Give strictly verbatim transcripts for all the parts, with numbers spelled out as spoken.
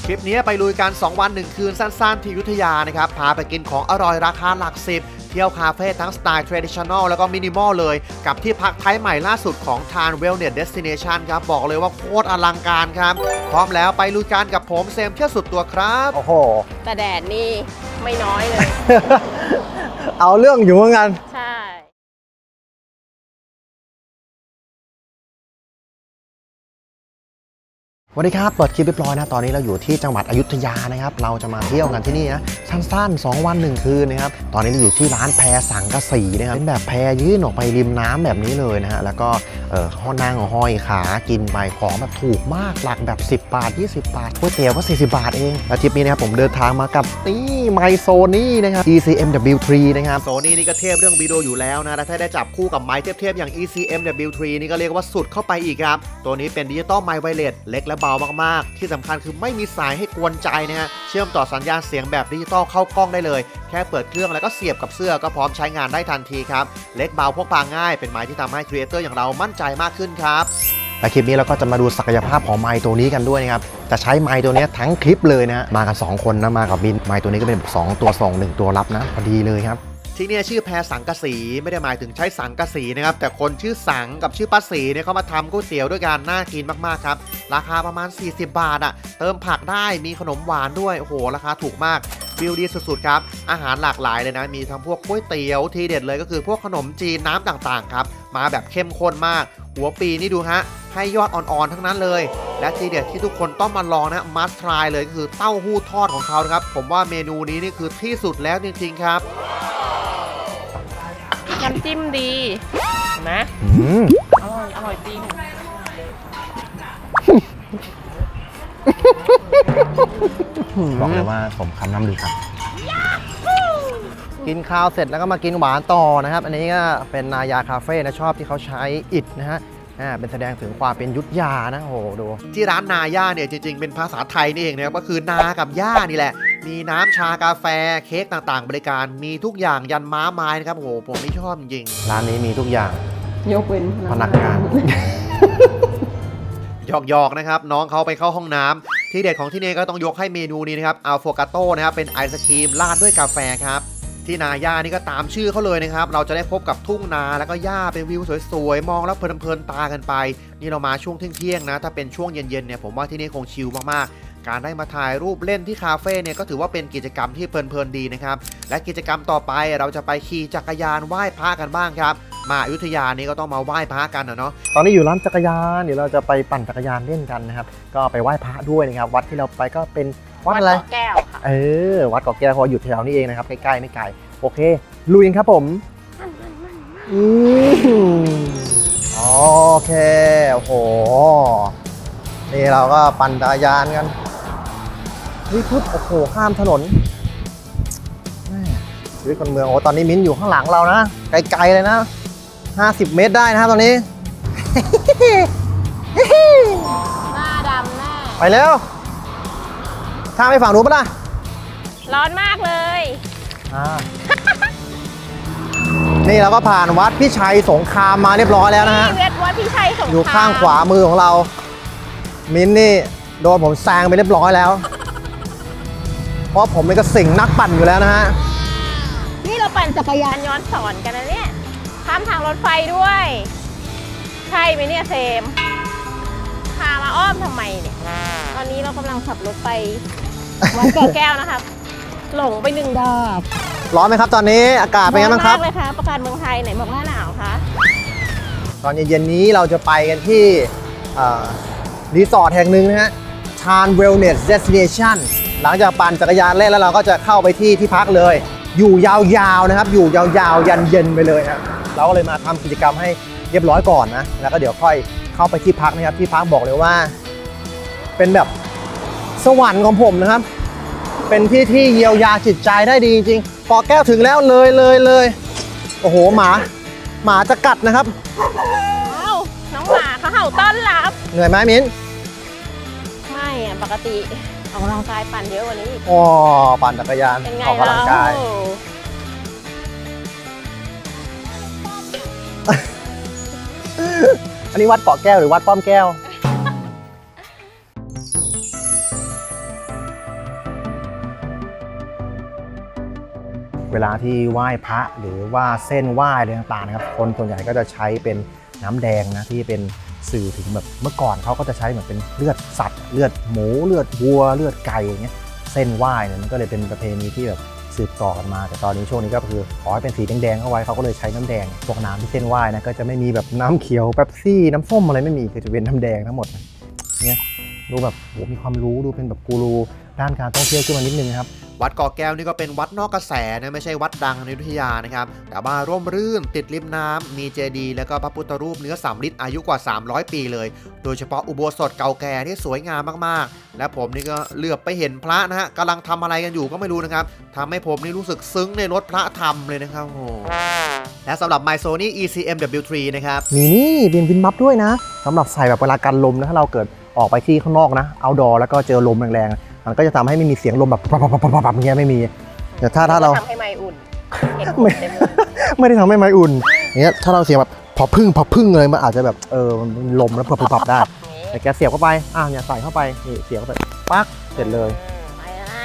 ริปนี้ไปลุยกันสองวันหนึ่งคืนสั้นๆที่อยุธยานะครับพาไปกินของอร่อยราคาหลักสิบเที่ยวคาเฟ่ทั้งสไตล์ traditional แล้วก็มินิมอลเลยกับที่พักไทยใหม่ล่าสุดของทาน Wellness Destination ครับบอกเลยว่าโคตรอลังการครับพร้อมแล้วไปลุยกันกับผมเซมเที่ยวสุดตัวครับโอ้โหแต่แดดนี่ไม่น้อยเลยเอาเรื่องอยู่เหมือนกันใช่สวัสดีครับเปิดคลิปเรียบร้อยนะตอนนี้เราอยู่ที่จังหวัดอยุธยานะครับเราจะมาเที่ยวกันที่นี่นะสั้นๆสองวันหนึ่งคืนนะครับตอนนี้เราอยู่ที่ร้านแพสังกะสีนะครับเป็นแบบแพยื่นออกไปริมน้ำแบบนี้เลยนะฮะแล้วก็เออห้องนั่งห้อยขากินไปของแบบถูกมากหลักแบบสิบบาทยี่สิบบาทก๋วยเตี๋ยวก็สี่สิบบาทเองแล้วทริปนี้นะครับผมเดินทางมากับนี่ไมโซนี่นะครับ อี ซี เอ็ม ดับเบิลยู ทรี นะครับโซนี่นี่ก็เทพเรื่องวิดีโออยู่แล้วนะและถ้าได้จับคู่กับไม้เทพๆอย่าง อี ซี เอ็ม ดับเบิลยู ทรี นี่ก็เรียกว่าสุดเข้าไปอีกครับตัวนี้เป็นดิจิตอลไมค์ไวเลสเล็กและเบามากๆที่สำคัญคือไม่มีสายให้กวนใจนะฮะเชื่อมต่อสัญญาณเสียงแบบดิจิตอลเข้ากล้องได้เลยแค่เปิดเครื่องแล้วก็เสียบกับเสื้อก็พร้อมใช้งานได้ทันทีครับเล็กเบาพกพาง่ายเป็นไม้ที่ทำให้ครีเอเตอร์อย่างเรามั่นใจมากขึ้นครับและคลิปนี้เราก็จะมาดูศักยภาพของไมค์ตัวนี้กันด้วยนะครับจะใช้ไมค์ตัวนี้ทั้งคลิปเลยนะมากันสองคนนะมากับบินไมค์ตัวนี้ก็เป็นสองตัวส่งหนึ่งตัวรับนะพอดีเลยครับที่นี่ชื่อแพสังกะสีไม่ได้หมายถึงใช้สังกะสีนะครับแต่คนชื่อสังกับชื่อป้าสีเนี่ยเขามาทำก๋วยเตี๋ยวด้วยกันน่ากินมากๆครับราคาประมาณสี่สิบบาทอ่ะเติมผักได้มีขนมหวานด้วยโอ้โหราคาถูกมากวิวดีสุดๆครับอาหารหลากหลายเลยนะมีทั้งพวกก๋วยเตี๋ยวทีเด็ดเลยก็คือพวกขนมจีนน้ำต่างๆครับมาแบบเข้มข้นมากหัวปีนี่ดูฮะให้ยอดอ่อนๆทั้งนั้นเลยและทีเด็ดที่ทุกคนต้องมาลองนะมัสทรายเลยก็คือเต้าหู้ทอดของเขานะครับผมว่าเมนูนี้นี่คือที่สุดแล้วจริงๆครับน้ำจิ้มดีเห็นไหมอร่อยอร่อยจริงบอกเลยว่าผมคำน้ำลือครับกินข้าวเสร็จแล้วก็มากินหวานต่อนะครับอันนี้ก็เป็นนายาคาเฟ่นะชอบที่เขาใช้อิฐนะฮะเป็นแสดงถึงความเป็นยุทธยานะโหดูที่ร้านนาย่าเนี่ยจริงๆเป็นภาษาไทยนี่เองนะครับก็คือนากับย่านี่แหละมีน้ำชากาแฟเค้กต่างๆบริการมีทุกอย่างยันม้าไม้นะครับโอ้โหผมนี่ชอบจริงร้านนี้มีทุกอย่างยกเว้นพนักงานหยอกๆนะครับน้องเขาไปเข้าห้องน้ำที่เด็ดของที่นี่ก็ต้องยกให้เมนูนี้นะครับอัลโฟกาโต้นะครับเป็นไอศครีมราดด้วยกาแฟครับที่นาย่านี่ก็ตามชื่อเขาเลยนะครับเราจะได้พบกับทุ่งนาแล้วก็หญ้าเป็นวิวสวยๆมองแล้วเพลินๆตากันไปนี่เรามาช่วงเที่ยงๆนะถ้าเป็นช่วงเย็นๆเนี่ยผมว่าที่นี่คงชิลมากๆการได้มาถ่ายรูปเล่นที่คาเฟ่เนี่ยก็ถือว่าเป็นกิจกรรมที่เพลินๆดีนะครับและกิจกรรมต่อไปเราจะไปขี่จักรยานไหว้พระกันบ้างครับมาอยุธยานี่ก็ต้องมาไหว้พระกันนะเนาะตอนนี้อยู่ร้านจักรยานเดี๋ยวเราจะไปปั่นจักรยานเล่นกันนะครับก็ไปไหว้พระด้วยนะครับวัดที่เราไปก็เป็นวัดอะไรวัดเกาะแก้วค่ะเออวัดเกาะแก้วพออยู่แถวนี้เองนะครับใกล้ๆไม่ไกลโอเคลุยครับผมอืมโอเคโอ้โหนี่เราก็ปั่นจักรยานกันนี่ปุ๊บโอ้โหข้ามถนนชีวิตคนเมืองโอ้ตอนนี้มิ้นอยู่ข้างหลังเรานะไกลๆเลยนะห้าสิบเมตรได้นะครับตอนนี้หน้าดำหน้าไปแล้วข้ามไปฝั่งนู้นปะล่ะร้อนมากเลยนี่เราก็ผ่านวัดพิชัยสงครามมาเรียบร้อยแล้วนะฮะวัดพิชัยสงครามอยู่ข้างขวามือของเรามิ้นนี่โดนผมแซงไปเรียบร้อยแล้วเพราะผมเป็นกระสิงนักปั่นอยู่แล้วนะฮะนี่เราปั่นจักรยานย้อนสอนกันนะเนี่ยข้ามทางรถไฟด้วยใช่ไหมเนี่ยเซมพามาอ้อมทำไมเนี่ยตอนนี้เรากำลังขับรถไปวัดเกาะแก้วนะครับหลงไปหนึ่งดอกร้อนไหมครับตอนนี้อากาศเป็นไงบ้างครับร้อนมากเลยค่ะประกาศเมืองไทยไหนบอกหน้าหนาวคะตอนเย็นๆนี้เราจะไปกันที่รีสอร์ทแห่งหนึ่งนะฮะ Chan Wellness Destination หลังจากปั่นจักรยานเล่นแล้วเราก็จะเข้าไปที่ที่พักเลยอยู่ยาวๆนะครับอยู่ยาวๆยันเย็นไปเลยนะเราก็เลยมาทำกิจกรรมให้เรียบร้อยก่อนนะแล้วก็เดี๋ยวค่อยเข้าไปที่พักนะครับที่พักบอกเลยว่าเป็นแบบสวรรค์ของผมนะครับเป็นที่ที่เยียวยาจิตใจได้ดีจริงๆเกาะแก้วถึงแล้วเลยเลยเลยโอ้โหหมาหมาจะกัดนะครับอ้าวน้องหมาเขาเห่าต้อนรับเหนื่อยไหมมิ้นไม่อะปกติออกกำลังกายปั่นเยอะกว่านี้อีกอ๋อปั่นจักรยานออกกำลังกายอันนี้วัดเกาะแก้วหรือวัดป้อมแก้วเวลาที่ไหว้พระหรือว่าเส้นไหว้อะไรต่างๆนะครับคนส่วนใหญ่ก็จะใช้เป็นน้ำแดงนะที่เป็นสื่อถึงแบบเมื่อก่อนเขาก็จะใช้เหมือนเป็นเลือดสัตว์เลือดหมูเลือดวัวเลือดไก่อย่างเงี้ยเส้นไหว้เนี่ยมันก็เลยเป็นประเพณีที่แบบสืบต่อกันมาแต่ตอนนี้ช่วงนี้ก็คือขอให้เป็นสีแดงๆเข้าไว้เขาก็เลยใช้น้ำแดงพวกน้ำที่เส้นไหว้นะก็จะไม่มีแบบน้ำเขียวเป๊ปซี่น้ำส้มอะไรไม่มีคือจะเป็นน้ำแดงทั้งหมดเนี่ยดูแบบโหมีความรู้ดูเป็นแบบกูรูด้านการท่องเที่ยวขึ้นมานิดนึงครับวัดเกาะแก้วนี่ก็เป็นวัดนอกกระแสนะไม่ใช่วัดดังในอยุธยานะครับแต่ว่าร่มรื่นติดริมน้ำมีเจดีย์แล้วก็พระพุทธรูปเนื้อสำริดอายุกว่าสามร้อยปีเลยโดยเฉพาะอุโบสถเก่าแก่ที่สวยงามมากๆและผมนี่ก็เหลือบไปเห็นพระนะฮะกำลังทำอะไรกันอยู่ก็ไม่รู้นะครับทำให้ผมนี่รู้สึกซึ้งในรถพระธรรมเลยนะครับโอ้และสำหรับ MySony อี ซี เอ็ม ดับเบิลยู ทรี นะครับมีนี่เป็นวินบัฟด้วยนะสำหรับใส่แบบเวลากันลมนะถ้าเราเกิดออกไปที่ข้างนอกนะเอาดอแล้วก็เจอลมแรงๆมันก็จะทำให้ไม่มีเสียงลมแบบปับปับปับปับอย่างเงี้ยไม่มีแต่ถ้าถ้าเราทำให้ไม้อุ่นไม่ไม่ได้ทำให้ไม้อุ่นอย่างเงี้ยถ้าเราเสียงแบบพอพึ่งพอพึ่งเลยมันอาจจะแบบเออมันลมแล้วพอพับได้แต่แกเสียบเข้าไปอ่ะเนี่ยใส่เข้าไปนี่เสียบเข้าไปปั๊กเสร็จเลยไปนะ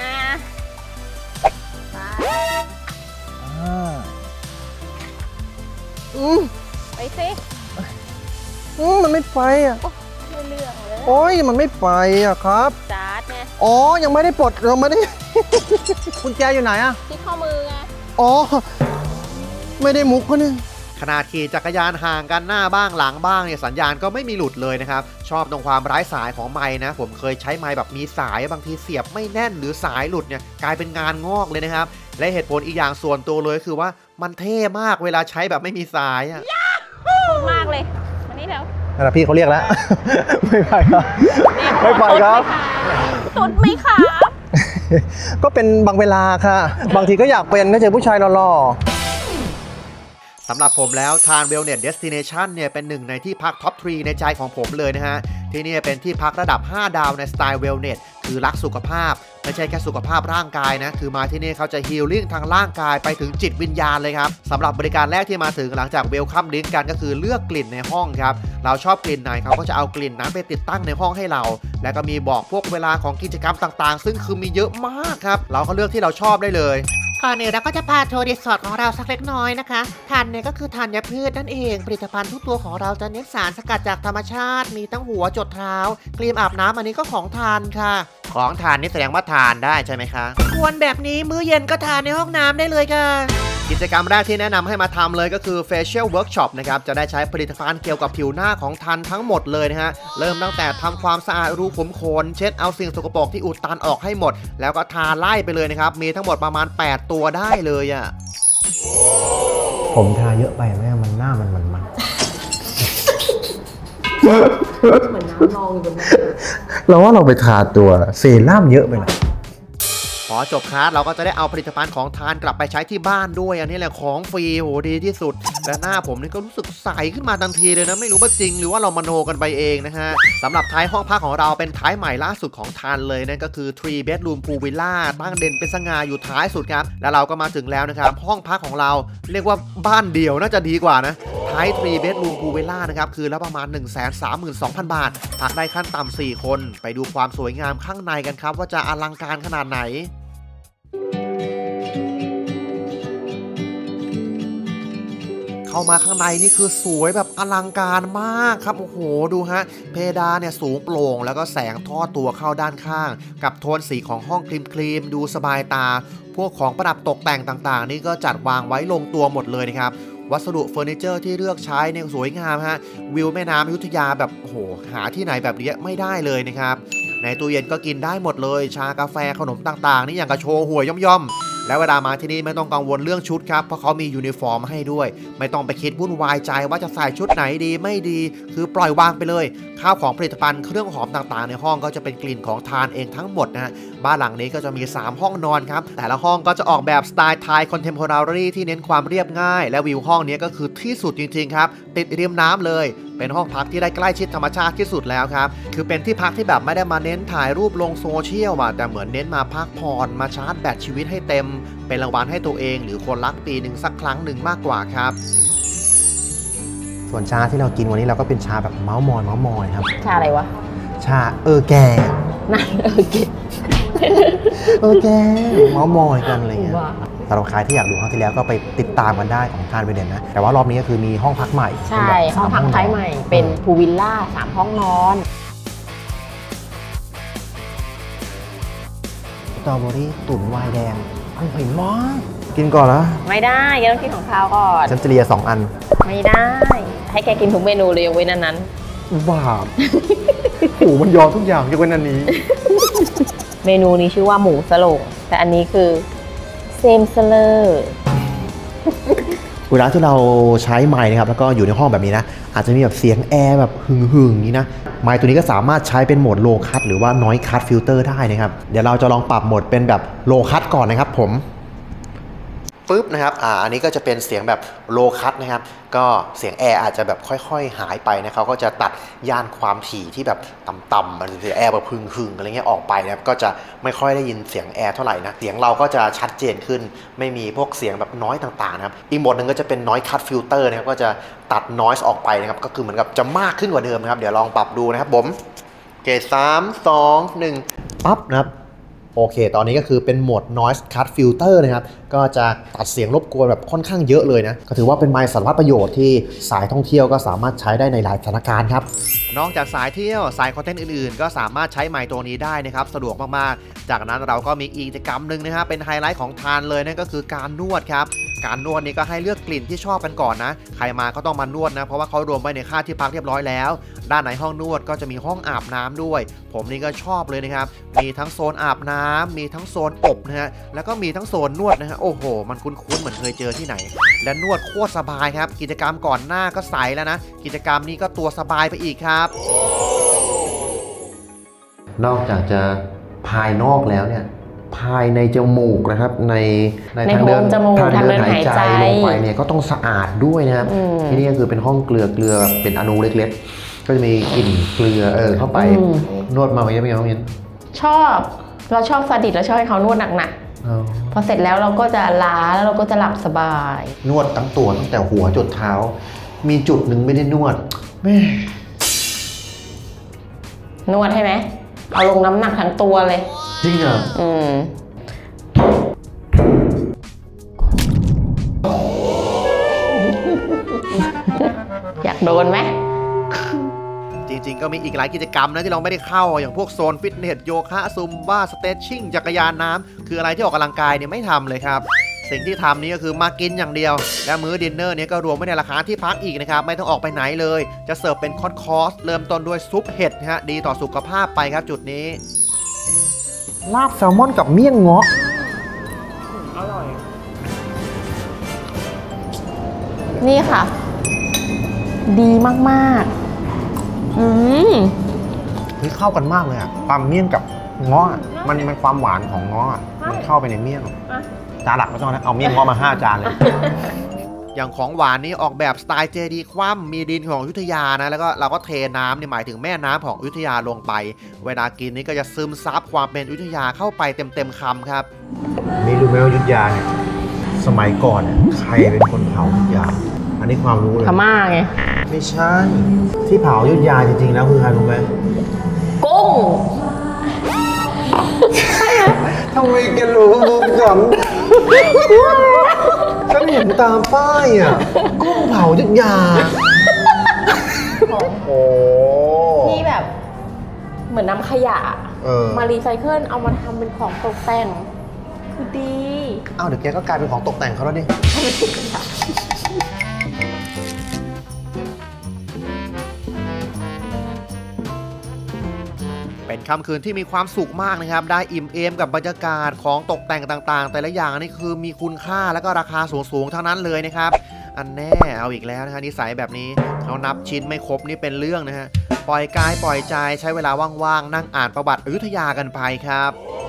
อืมไปสิอืมมันไม่ไปอ่ะไม่เรื่องเลยโอ้ยมันไม่ไปอ่ะครับจาร์ดไงอ๋อยังไม่ได้ปลดเราไม่ได้กุญแจอยู่ไหนอ่ะที่ข้อมือไงอ๋อไม่ได้มุกเขาเนี่ยขนาดขี่จักรยานห่างกันหน้าบ้างหลังบ้างเนี่ยสัญญาณก็ไม่มีหลุดเลยนะครับชอบตรงความไร้สายของไม้นะผมเคยใช้ไม้แบบมีสายบางทีเสียบไม่แน่นหรือสายหลุดเนี่ยกลายเป็นงานงอกเลยนะครับและเหตุผลอีกอย่างส่วนตัวเลยคือว่ามันเท่มากเวลาใช้แบบไม่มีสายอ่ะพูดมากเลยวันนี้แล้วนั่นพี่เขาเรียกแล้วไม่ไปครับไม่ไปครับสุดไหมครับก็เป็นบางเวลาค่ะบางทีก็อยากเป็นถ้าเจอผู้ชายหล่อสำหรับผมแล้วทาน Wellness Destination เนี่ยเป็นหนึ่งในที่พักท็อปทรีในใจของผมเลยนะฮะที่นี่เป็นที่พักระดับห้าดาวในสไตล์ Wellness คือรักสุขภาพไม่ใช่แค่สุขภาพร่างกายนะคือมาที่นี่เขาจะฮีลลิ่งทางร่างกายไปถึงจิตวิญญาณเลยครับสำหรับบริการแรกที่มาถึงหลังจากเวลคัมดริงก์กันก็คือเลือกกลิ่นในห้องครับเราชอบกลิ่นไหนเขาก็จะเอากลิ่นนั้นไปติดตั้งในห้องให้เราแล้วก็มีบอกพวกเวลาของกิจกรรมต่างๆซึ่งคือมีเยอะมากครับเราก็เลือกที่เราชอบได้เลยก่อนอื่นเราก็จะพาทัวร์รีสอร์ทของเราสักเล็กน้อยนะคะทานเนี่ยก็คือธัญพืชนั่นเองผลิตภัณฑ์ทุกตัวของเราจะเน้นสารสกัดจากธรรมชาติมีตั้งหัวจดเท้าครีมอาบน้ำอันนี้ก็ของทานค่ะของทานนี่แสดงว่าทานได้ใช่ไหมคะควรแบบนี้มื้อเย็นก็ทานในห้องน้ำได้เลยค่ะกิจกรรมแรกที่แนะนำให้มาทำเลยก็คือ Facial Workshop นะครับจะได้ใช้ผลิตภัณฑ์เกี่ยวกับผิวหน้าของทันทั้งหมดเลยนะฮะเริ่มตั้งแต่ทำความสะอาดรูขุมขนเช็ดเอาสิ่งสกปรกที่อุดตันออกให้หมดแล้วก็ทาไล่ไปเลยนะครับมีทั้งหมดประมาณแปดตัวได้เลยอ่ะผมทาเยอะไปแม่มันหน้ามันมันมันเหมือนน้ำนองอยู่บนนั้นเราว่าเราไปทาตัวเซรั่มเยอะไปหน่อยพอจบคลาสเราก็จะได้เอาผลิตภัณฑ์ของทานกลับไปใช้ที่บ้านด้วยอันนี้แหละของฟรีโหดีที่สุดและหน้าผมนี่ก็รู้สึกใสขึ้นมาทันทีเลยนะไม่รู้ว่าจริงหรือว่าเรามโนกันไปเองนะฮะสำหรับท้ายห้องพักของเราเป็นท้ายใหม่ล่าสุดของทานเลยนั่นก็คือ three bedroom pool villa ตั้งเด่นเป็นสง่าอยู่ท้ายสุดครับแล้วเราก็มาถึงแล้วนะครับห้องพักของเราเรียกว่าบ้านเดี่ยวน่าจะดีกว่านะท้าย three bedroom pool villa นะครับคือละประมาณ หนึ่งแสนสามหมื่นสองพัน บาทพักได้ขั้นต่ำสี่คนไปดูความสวยงามข้างในกันครับว่าจะอลังการขนาดไหนเข้ามาข้างในนี่คือสวยแบบอลังการมากครับโอ้โหดูฮะเพดานเนี่ยสูงโปร่งแล้วก็แสงทอดตัวเข้าด้านข้างกับโทนสีของห้องครีมๆดูสบายตาพวกของประดับตกแต่งต่างๆนี่ก็จัดวางไว้ลงตัวหมดเลยนะครับวัสดุเฟอร์นิเจอร์ที่เลือกใช้เนี่ยสวยงามฮะวิวแม่น้ำอยุธยาแบบโอ้โหหาที่ไหนแบบนี้ไม่ได้เลยนะครับในตู้เย็นก็กินได้หมดเลยชากาแฟขนมต่างๆนี่อย่างกระโชว์หัวย่อมๆแล้วเวลามาที่นี่ไม่ต้องกังวลเรื่องชุดครับเพราะเขามียูนิฟอร์มให้ด้วยไม่ต้องไปคิดวุ่นวายใจว่าจะใส่ชุดไหนดีไม่ดีคือปล่อยวางไปเลยข้าวของผลิตภัณฑ์เครื่องหอมต่างๆในห้องก็จะเป็นกลิ่นของทานเองทั้งหมดนะบ้านหลังนี้ก็จะมีสามห้องนอนครับแต่ละห้องก็จะออกแบบสไตล์ไทยคอนเทมพอรารีที่เน้นความเรียบง่ายและวิวห้องนี้ก็คือที่สุดจริงๆครับติดริมน้ำเลยเป็นห้องพักที่ได้ใกล้ชิดธรรมชาติที่สุดแล้วครับคือเป็นที่พักที่แบบไม่ได้มาเน้นถ่ายรูปลงโซเชียลว่ะแต่เหมือนเน้นมาพักผ่อนมาชาร์จแบตชีวิตให้เต็มเป็นรางวัลให้ตัวเองหรือคนรักปีหนึ่งสักครั้งหนึ่งมากกว่าครับส่วนชาที่เรากินวันนี้เราก็เป็นชาแบบเมาส์มอยเมาส์มอยครับชาอะไรวะชาเออแกนั่นเออแกเออแกเมาส์มอยกันอะไรเงี้ยสำหรับใครที่อยากดูครั้งที่แล้วก็ไปติดตามกันได้ของทานเวเดนนะแต่ว่ารอบนี้ก็คือมีห้องพักใหม่ใช่ห้องพักไทยใหม่เป็นพูลวิลล่าสามห้องนอนสตรอเบอรี่ตุ๋นไวน์แดงอร่อยมากกินก่อนนะไม่ได้ยังต้องกินของข้าวก่อนฉันจะเลียสองอันไม่ได้ให้แกกินทุกเมนูเลยยกเว้นอันนั้นบ้าโอ้มันยอมทุกอย่างยกเว้นอันนี้เมนูนี้ชื่อว่าหมูสโลงแต่อันนี้คือเซมสเลอร์เวลาที่เราใช้ไมค์นะครับแล้วก็อยู่ในห้องแบบนี้นะอาจจะมีแบบเสียงแอร์แบบหึ่งๆอย่างนี้นะไมค์ตัวนี้ก็สามารถใช้เป็นโหมดโลคัทหรือว่าน้อยคัทฟิลเตอร์ได้นะครับเดี๋ยวเราจะลองปรับโหมดเป็นแบบโลคัทก่อนนะครับผมปึ๊บนะครับอ่าอันนี้ก็จะเป็นเสียงแบบโลคัทนะครับก็เสียงแอร์อาจจะแบบค่อยๆหายไปนะเขาก็จะตัดย่านความถี่ที่แบบต่ำๆมันจะแอร์แบบพึ่งๆอะไรเงี้ยออกไปนะครับก็จะไม่ค่อยได้ยินเสียงแอร์เท่าไหร่นะเสียงเราก็จะชัดเจนขึ้นไม่มีพวกเสียงแบบน้อยต่างๆนะครับอีกโหมดหนึ่งก็จะเป็นน้อยคัทฟิลเตอร์นะครับก็จะตัดนอยส์ออกไปนะครับก็คือเหมือนกับจะมากขึ้นกว่าเดิมนะครับเดี๋ยวลองปรับดูนะครับผมเกตสามสองหนึ่งปั๊บนะครับโอเคตอนนี้ก็คือเป็นโหมด noise cut filter นะครับก็จะตัดเสียงรบกวนแบบค่อนข้างเยอะเลยนะก็ถือว่าเป็นไมค์สารพัดประโยชน์ที่สายท่องเที่ยวก็สามารถใช้ได้ในหลายสถานการณ์ครับนอกจากสายเที่ยวสายคอนเทนต์อื่นๆก็สามารถใช้ไมค์ตัวนี้ได้นะครับสะดวกมากๆจากนั้นเราก็มีกิจกรรมหนึ่งนะครับเป็นไฮไลท์ของทานเลยนั่นก็คือการนวดครับการนวดนี้ก็ให้เลือกกลิ่นที่ชอบกันก่อนนะใครมาก็ต้องมานวดนะเพราะว่าเขารวมไว้ในค่าที่พักเรียบร้อยแล้วด้านในห้องนวดก็จะมีห้องอาบน้ำด้วยผมนี่ก็ชอบเลยนะครับมีทั้งโซนอาบน้ำมีทั้งโซนอบนะฮะแล้วก็มีทั้งโซนนวดนะฮะโอ้โหมันคุ้นๆเหมือนเคยเจอที่ไหนและนวดโคตรสบายครับกิจกรรมก่อนหน้าก็ใสแล้วนะกิจกรรมนี้ก็ตัวสบายไปอีกครับนอกจากจะภายนอกแล้วเนี่ยภายในจมูกนะครับในในทางเดินทางเดินหายใจลงไปเนี่ยก็ต้องสะอาดด้วยนะครับที่นี่ก็คือเป็นห้องเกลือเกลือเป็นอนูเล็กๆก็จะมีกลิ่นเกลือเออเข้าไปนวดมาไหมไม่ยังไม่ยังชอบเราชอบซาดิสเราชอบให้เขานวดหนักๆพอเสร็จแล้วเราก็จะล้าแล้วเราก็จะหลับสบายนวดทั้งตัวตั้งแต่หัวจนเท้ามีจุดหนึ่งไม่ได้นวดแม่นวดให้ไหมเอาลงน้ำหนักทั้งตัวเลยจริงเหรออืมอยากโดนไหมจริงๆก็มีอีกหลายกิจกรรมนะที่เราไม่ได้เข้าอย่างพวกโซนฟิตเนสโยคะซุมบ้าสเตชชิ่งจักรยานน้ำคืออะไรที่ออกกำลังกายเนี่ยไม่ทำเลยครับสิ่งที่ทำนี้ก็คือมากินอย่างเดียวและมื้อดินเนอร์นี้ก็รวมไว้ในราคาที่พักอีกนะครับไม่ต้องออกไปไหนเลยจะเสิร์ฟเป็นคอร์สเริ่มต้นด้วยซุปเห็ดนะฮะดีต่อสุขภาพไปครับจุดนี้ลาบแซลมอนกับเมี่ยงเงาะอร่อยนี่ค่ะดีมากๆอืมนี่เข้ากันมากเลยอ่ะความเมี่ยงกับเงาะมันมันความหวานของเงาะมันเข้าไปในเมี่ยงจานหลักไม่ต้องนะเอาเมี่ยงเงาะมาห้าจานเลยอย่างของหวานนี้ออกแบบสไตล์เจดีคว่ำมีดินของอยุธยานะแล้วก็เราก็เทน้ำนี่หมายถึงแม่น้ำของอยุธยาลงไปเวลากินนี่ก็จะซึมซับความเป็นอยุธยาเข้าไปเต็มๆคำครับไม่รู้ไหมว่าอยุธยาเนี่ยสมัยก่อนใครเป็นคนเผาอยุธยาอันนี้ความรู้เลยพม่าไงไม่ใช่ที่เผาอยุธยาจริงๆแล้วคือใครรู้ไหมกุ้งทำไมแกรู้รู้ก่อนฉันเห็นตามป้ายอ่ะกุ้งเผาอยุธยาโอ้ที่แบบเหมือนนำขยะมารีไซเคิลเอามาทำเป็นของตกแต่งคือดีอ้าวเดี๋ยวแกก็กลายเป็นของตกแต่งเขาแล้วดิเป็นค่ำคืนที่มีความสุขมากนะครับได้อิ่มเอมกับบรรยากาศของตกแต่งต่างๆแต่ละอย่างนี่คือมีคุณค่าและก็ราคาสูงๆทั้งนั้นเลยนะครับอันแน่เอาอีกแล้วนะฮะนิสัยแบบนี้เรานับชิ้นไม่ครบนี่เป็นเรื่องนะฮะปล่อยกายปล่อยใจใช้เวลาว่างๆนั่งอ่านประวัติอยุธยากันไปครับ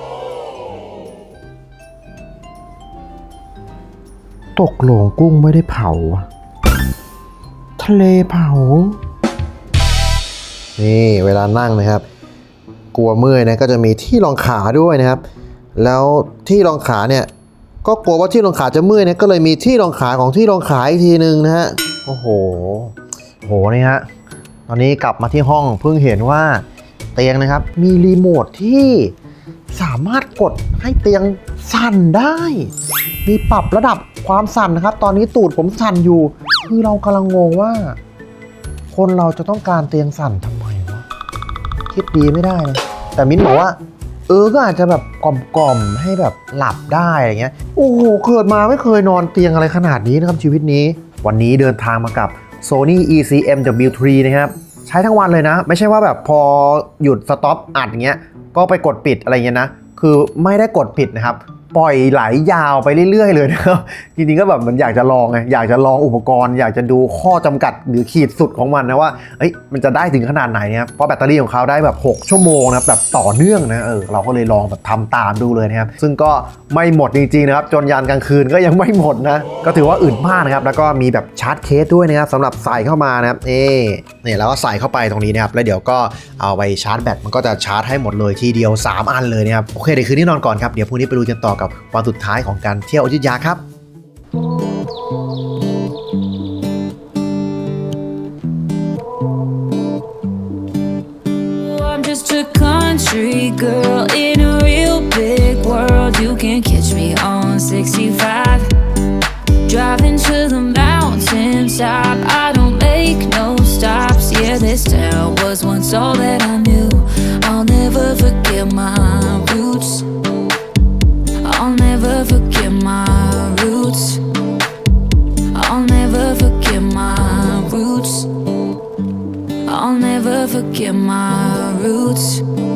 ตกหลงกุ้งไม่ได้เผาทะเลเผานี่เวลานั่งนะครับกลัวเมื่อยนะก็จะมีที่รองขาด้วยนะครับแล้วที่รองขาเนี่ยก็กลัวว่าที่รองขาจะเมื่อยนะก็เลยมีที่รองขาของที่รองขาอีกทีนึงนะฮะโอ้โหโหนี่ฮะตอนนี้กลับมาที่ห้องเพิ่งเห็นว่าเตียงนะครับมีรีโมทที่สามารถกดให้เตียงสั่นได้มีปรับระดับความสั่นนะครับตอนนี้ตูดผมสั่นอยู่คือเรากำลังงงว่าคนเราจะต้องการเตียงสั่นทำไมวะคิดดีไม่ได้นะแต่มิ้นบอกว่าเออก็อาจจะแบบกล่อมๆให้แบบหลับได้อะไรเงี้ยโอ้โหเกิดมาไม่เคยนอนเตียงอะไรขนาดนี้นะครับชีวิตนี้วันนี้เดินทางมากับ Sony อี ซี เอ็ม ดับเบิลยู ทรี นะครับใช้ทั้งวันเลยนะไม่ใช่ว่าแบบพอหยุดสต็อปอัดอย่างเงี้ยก็ไปกดปิดอะไรเงี้ยนะคือไม่ได้กดปิดนะครับปล่อยไหลยาวไปเรื่อยๆเลยนะครับจริงๆก็แบบมันอยากจะลองไงอยากจะลองอุปกรณ์อยากจะดูข้อจำกัดหรือขีดสุดของมันนะว่าเอ้ยมันจะได้ถึงขนาดไหนนะครับเพราะแบตเตอรี่ของเขาได้แบบหกชั่วโมงนะแบบต่อเนื่องนะเออเราก็เลยลองแบบทำตามดูเลยนะครับซึ่งก็ไม่หมดจริงๆนะครับจนยันกลางคืนก็ยังไม่หมดนะก็ถือว่าอึดมากนะครับแล้วก็มีแบบชาร์จเคสด้วยนะครับสำหรับใส่เข้ามานะครับเอ๊เนี่ยแล้วก็ใส่เข้าไปตรงนี้นะครับแล้วเดี๋ยวก็เอาไปชาร์จแบตมันก็จะชาร์จให้หมดเลยทีเดียวสามอันเลยนะครับโอเคเดี๋ยวคืนนี้นอนก่อนครับเดี๋ยวพรุ่งนี้ไปดูกันต่อกับวันสุดท้ายของการเที่ยวอยุธยาครับ I'm just a country girl in a real big world. You can catch me on sixty-five, driving to the mountaintop. I don't make no stops. Yeah, this town was once all that I knew. I'll never forget my roots. I'll never forget my roots. I'll never forget my roots. I'll never forget my roots.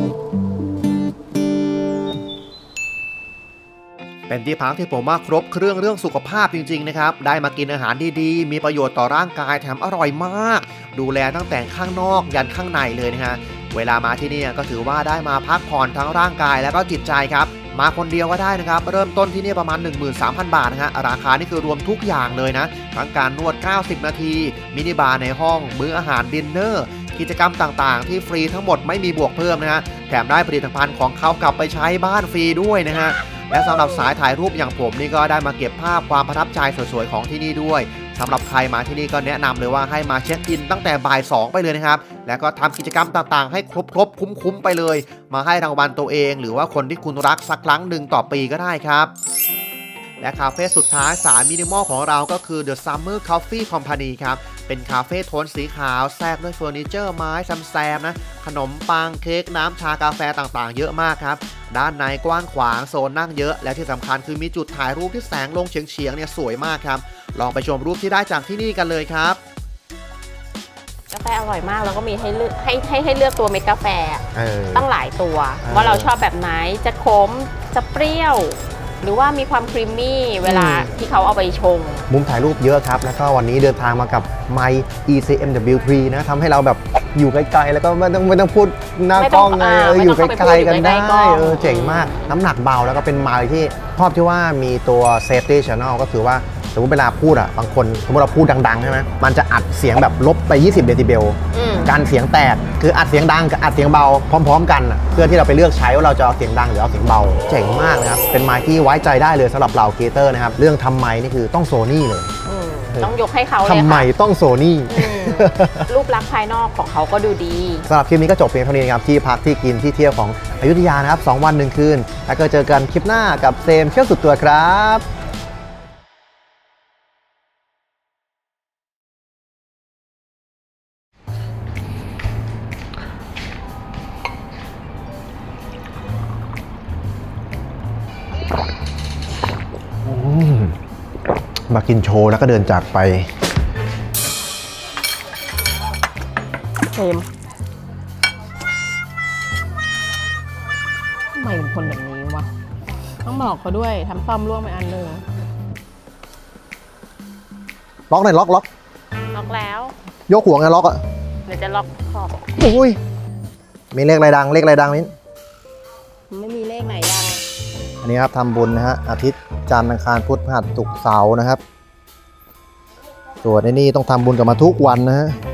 เป็นที่พักที่ผมว่าครบเครื่องเรื่องสุขภาพจริงๆนะครับได้มากินอาหารดีๆมีประโยชน์ต่อร่างกายแถมอร่อยมากดูแลตั้งแต่ข้างนอกยันข้างในเลยนะฮะเวลามาที่นี่ก็ถือว่าได้มาพักผ่อนทั้งร่างกายและก็จิตใจครับมาคนเดียวก็ได้นะครับเริ่มต้นที่นี่ประมาณ หนึ่งหมื่นสามพัน บาทนะฮะราคานี่คือรวมทุกอย่างเลยนะทั้งการนวดเก้าสิบนาทีมินิบาร์ในห้องมื้ออาหารดินเนอร์กิจกรรมต่างๆที่ฟรีทั้งหมดไม่มีบวกเพิ่มนะฮะแถมได้ผลิตภัณฑ์ของเขากลับไปใช้บ้านฟรีด้วยนะฮะและสำหรับสายถ่ายรูปอย่างผมนี่ก็ได้มาเก็บภาพความประทับใจสวยๆของที่นี่ด้วยสำหรับใครมาที่นี่ก็แนะนำเลยว่าให้มาเช็คอินตั้งแต่บ่ายสองไปเลยนะครับแล้วก็ทำกิจกรรมต่างๆให้ครบๆคุ้มๆไปเลยมาให้รางวัลตัวเองหรือว่าคนที่คุณรักสักครั้งหนึ่งต่อปีก็ได้ครับและคาเฟ่สุดท้ายสายมินิมอลของเราก็คือ The Summer Coffee Company ครับเป็นคาเฟ่โทนสีขาวแทรกด้วยเฟอร์นิเจอร์ไม้แซมๆนะขนมปังเค้กน้ำชากาแฟต่างๆเยอะมากครับด้านในกว้างขวางโซนนั่งเยอะและที่สำคัญคือมีจุดถ่ายรูปที่แสงลงเฉียงๆเนี่ยสวยมากครับลองไปชมรูปที่ได้จากที่นี่กันเลยครับกาแฟอร่อยมากแล้วก็มีให้เลือกให้ให้ให้เลือกตัวเม็ดกาแฟตั้งหลายตัวว่าเราชอบแบบไหนจะขมจะเปรี้ยวหรือว่ามีความครีมมี่เวลาที่เขาเอาไปชงมุมถ่ายรูปเยอะครับแล้วก็วันนี้เดินทางมากับ ไมค์ อี ซี เอ็ม ดับเบิลยู ทรี นะทำให้เราแบบอยู่ไกลๆแล้วก็ไม่ต้องไม่ต้องพูดหน้ากล้องไงเอออยู่ไกลๆกันได้เออเจ๋งมากน้ำหนักเบาแล้วก็เป็นไมค์ที่ชอบที่ว่ามีตัว Safety Channel ก็คือว่าสมมติเวลาพูดอ่ะบางคนสมมติเราพูดดังๆใช่ไหมมันจะอัดเสียงแบบลบไปยี่สิบเดซิเบลการเสียงแตกคืออัดเสียงดังกับอัดเสียงเบาพร้อมๆกันเพื่อที่เราไปเลือกใช้ว่าเราจะเอาเสียงดังหรือเอาเสียงเบาเจ๋งมากนะครับเป็นไมค์ที่ไว้ใจได้เลยสำหรับเหล่าเกเตอร์นะครับเรื่องทำไมค์นี่คือต้องโซนี่เลยต้องยกให้เขาเลยทำไมต้องโซนี่รูปลักษณ์ภายนอกของเขาก็ดูดีสำหรับคลิปนี้ก็จบเพียงเท่านี้ครับที่พักที่กินที่เที่ยวของอยุธยานะครับสองวันหนึ่งคืนแล้วก็เจอกันคลิปหน้ากับเซมเที่ยวสุดตัวครับมากินโชว์แล้วก็เดินจากไปเซมทำไมเป็นคนแบบนี้วะต้องบอกเขาด้วยทำซ่อมร่วงไปอันหนึ่งล็อกหน่อยล็อกล็อกล็อกแล้วยกหัวไงล็อกอ่ะเดี๋ยวจะล็อกขอบโอ้ยมีเลขอะไรดังเลขอะไรดังมิ้นไม่มีเลขไหนดังอันนี้ครับทำบุญนะฮะอาทิตย์จันทร์อังคารพุธพฤหัสศุกร์เสาร์นะครับส่วนในนี่ต้องทำบุญกับมาทุกวันนะฮะ